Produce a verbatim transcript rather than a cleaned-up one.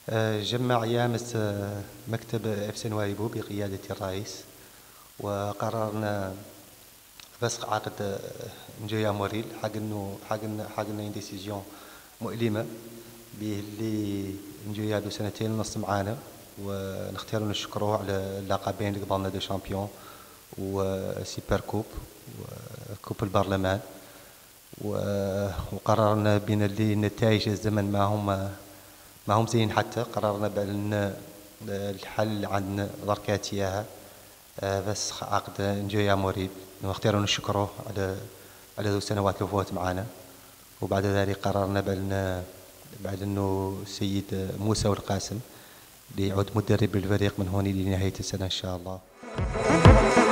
آه، جمع يامس آه، مكتب اف سي نواريبو بقيادة الرئيس، وقررنا فسخ عقد آه، نجويا موريل حق انه حق إنه- حق انه ديسيزيون مؤلمة به اللي نجويا له سنتين ونص معانا، ونختاروا نشكروه على اللقبين اللي قبلنا دو شامبيون وسيبر كوب وكوب البرلمان. و- وقررنا بين اللي النتائج الزمن ما هم ما هم زين، حتى قررنا بأن الحل عن دركات إياها آه، بس عقد نجويا مريب، نختاروا نشكره على على ذو السنوات اللي فوت معنا. وبعد ذلك قررنا بأن بعد أنه السيد موسى والقاسم ليعود مدرب للفريق من هون لنهاية السنة إن شاء الله.